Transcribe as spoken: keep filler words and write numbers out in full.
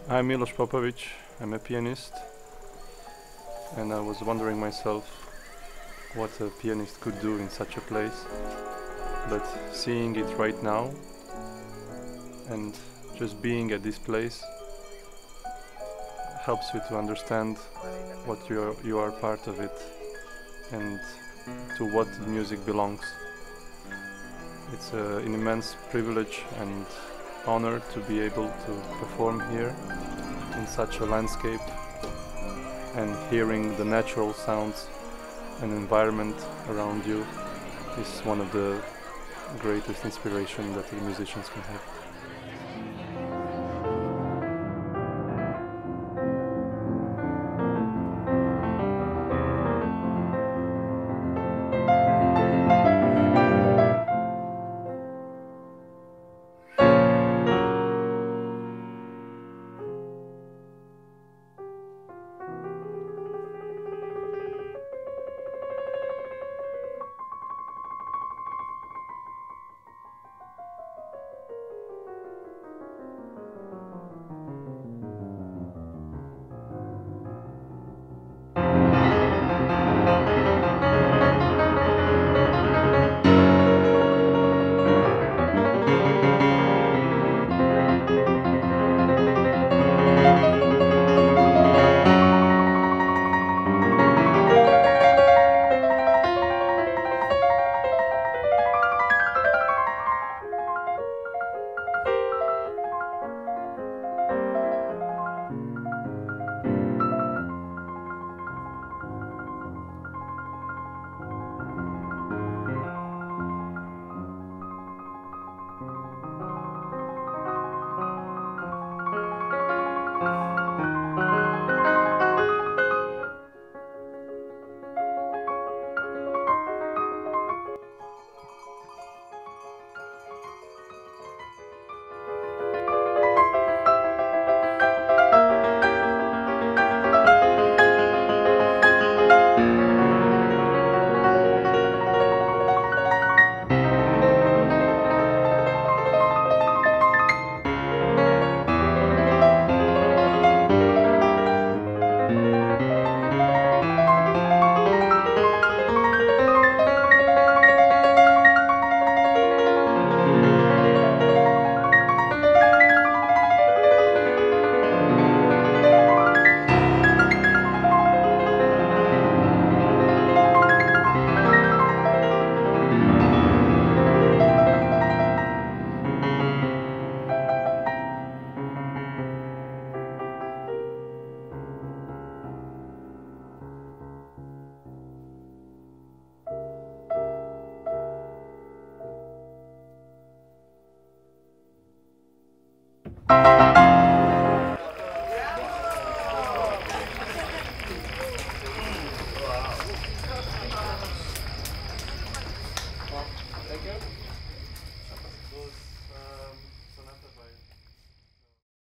I'm Milos Popovic, I'm a pianist, and I was wondering myself what a pianist could do in such a place, but seeing it right now and just being at this place helps you to understand what you are, you are part of it and to what the music belongs. It's uh, an immense privilege and honor to be able to perform here in such a landscape, and hearing the natural sounds and environment around you is one of the greatest inspiration that the musicians can have.